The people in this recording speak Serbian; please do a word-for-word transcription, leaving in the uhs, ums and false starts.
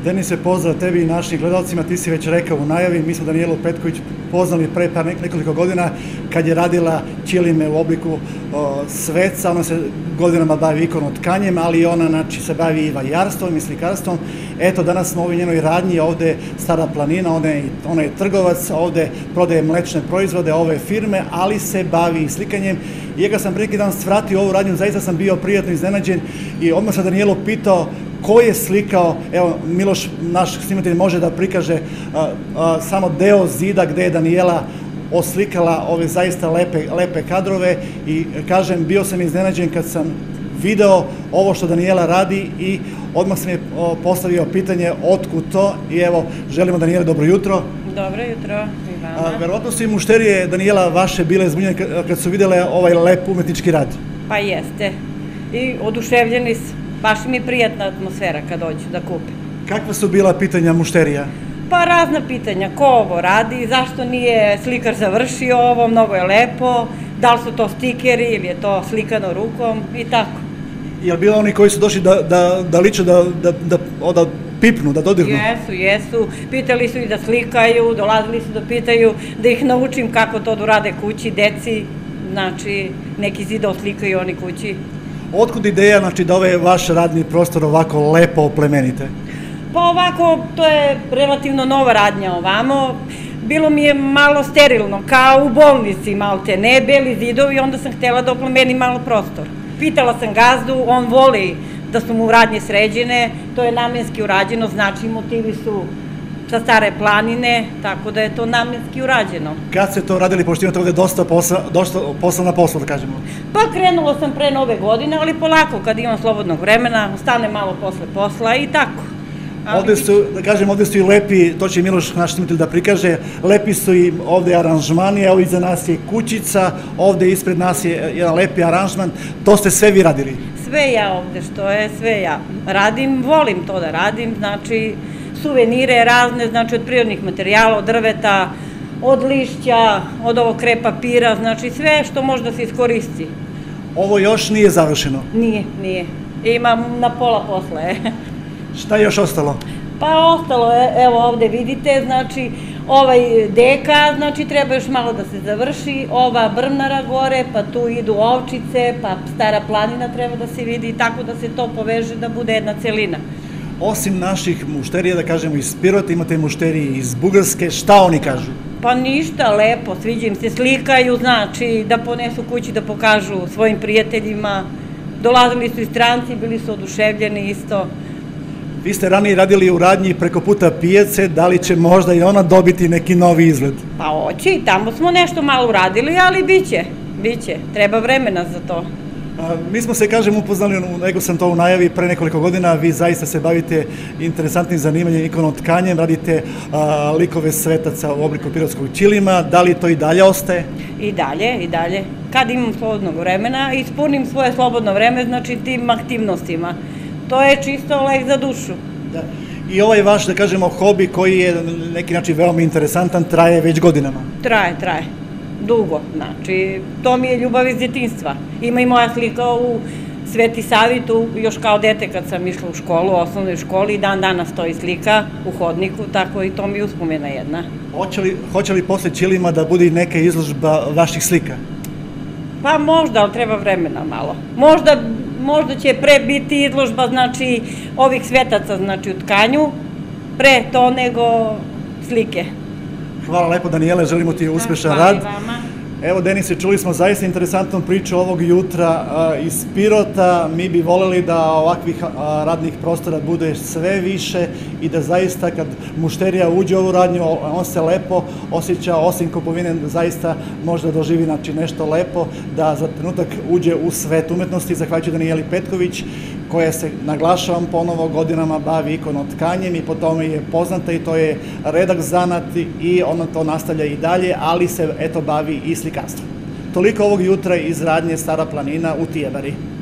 Denise, pozdrav tebi i našim gledalcima, ti si već rekao u najavi, mi smo Danijelu Petković poznali pre par nekoliko godina kad je radila ćilime u obliku sveca, ona se godinama bavi ikonotkanjem, ali ona znači, se bavi i vajarstvom i slikarstvom. Eto, danas smo u ovoj njenoj radnji, ovde je Stara planina, ona je, ona je trgovac, ovde prodaje mlečne proizvode ove firme, ali se bavi i slikanjem. I ja kad sam pre neki dan svratio ovu radnju, zaista sam bio prijatno iznenađen i odmah sam Danijelu pitao ko je slikao, evo Miloš, naš snimatelj, može da prikaže a, a, samo deo zida gde je Danijela oslikala ove zaista lepe, lepe kadrove i kažem, bio sam iznenađen kad sam video ovo što Danijela radi i odmah sam je postavio pitanje otkud to i evo, želimo Danijeli dobro jutro. Dobro jutro i vama. Verovatno su i mušterije, Danijela, vaše bile zbunjene kad su videle ovaj lep umetnički rad. Pa jeste. I oduševljeni su. Baš mi je prijatna atmosfera kad dođu da kupe. Kakva su bila pitanja mušterija? Pa razna pitanja. Ko ovo radi? Zašto nije slikar završio ovo? Mnogo je lepo. Da li su to stikeri ili je to slikano rukom? I tako. Je li bilo oni koji su došli da, da, da liče, da, da, da, da pipnu, da dodirnu? Jesu, jesu. Pitali su i da slikaju, dolazili su da pitaju, da ih naučim kako to da rade kući, deci. Znači, neki zid oslikaju oni kući. Otkud ideja, znači, da ovaj vaš radni prostor ovako lepo oplemenite? Pa ovako, to je relativno nova radnja ovamo. Bilo mi je malo sterilno, kao u bolnici, malte ne, beli zidovi, onda sam htjela da oplemenim malo prostor. Pitala sam gazdu, on voli da su mu radnje sređene, to je namenski urađeno, znači motivi su sa Stare planine, tako da je to namenski urađeno. Kad ste to radili, pošto imate ovde dosta posla, dosta posla na poslu, da kažemo? Pa krenula sam pre nove godine, ali polako, kad imam slobodnog vremena, ostane malo posle posla i tako. Ovde su, da kažem, ovde su i lepi, to će Miloš, naš snimatelj, da prikaže, lepi su i ovde aranžmani, evo iza nas je kućica, ovde ispred nas je jedan lepi aranžman, to ste sve vi radili? Sve ja ovde što je, sve ja radim, volim to da radim, znači suvenire razne, znači od prirodnih materijala, od drveta, od lišća, od ovog krep papira, znači sve što može da se iskoristi. Ovo još nije završeno? Nije, nije. Imam na pola posle. Šta je još ostalo? Pa ostalo je, evo ovde vidite, znači ovaj deka, znači treba još malo da se završi, ova brvnara gore, pa tu idu ovčice, pa Stara planina treba da se vidi, tako da se to poveže da bude jedna celina. Osim naših mušterija, da kažemo iz Pirota, imate mušterije iz Bugarske, šta oni kažu? Pa ništa, lepo, sviđa im se, slikaju, znači da ponesu kući da pokažu svojim prijateljima, dolazili su i stranci, bili su oduševljeni isto. Vi ste ranije radili u radnji preko puta pijace, da li će možda i ona dobiti neki novi izgled? Pa hoće i tamo smo nešto malo uradili, ali biće, biće, treba vremena za to. Mi smo se, kažem, upoznali, nego sam to u najavi, pre nekoliko godina, vi zaista se bavite interesantnim zanimanjem ikonotkanjem, radite likove svetaca u obliku pirotskog ćilima, da li to i dalje ostaje? I dalje, i dalje. Kad imam slobodnog vremena, ispunim svoje slobodno vreme, znači tim aktivnostima. To je čisto lek za dušu. I ovaj vaš, da kažemo, hobi koji je neki način veoma interesantan, traje već godinama? Traje, traje. Dugo, znači, to mi je ljubav iz djetinjstva. Ima i moja slika u Sveti Savi, tu još kao dete kad sam išla u školu, u osnovnoj školi, i dan danas stoji slika u hodniku, tako i to mi je uspomena jedna. Hoće li posle ćilima da bude neka izložba vaših slika? Pa možda, ali treba vremena malo. Možda, možda će pre biti izložba, znači, ovih svetaca, znači, u tkanju, pre to nego slike. Hvala lepo, Danijele, želimo ti uspešan rad. Hvala i vama. Evo, Denise, čuli smo zaista interesantnu priču ovog jutra iz Pirota. Mi bi voleli da ovakvih radnih prostora bude sve više i da zaista kad mušterija uđe u ovu radnju, on se lepo osjeća, osim kupovine, zaista možda doživi nešto lepo, da za trenutak uđe u svet umetnosti, zahvaljujući Danijeli Petković, koja se, naglašavam ponovo, godinama bavi ikonotkanjem i po tome je poznata i to je redak zanat i ona to nastavlja i dalje, ali se, eto, bavi i slikarstvom. Toliko ovog jutra iz radnje Stara planina u Tijebari.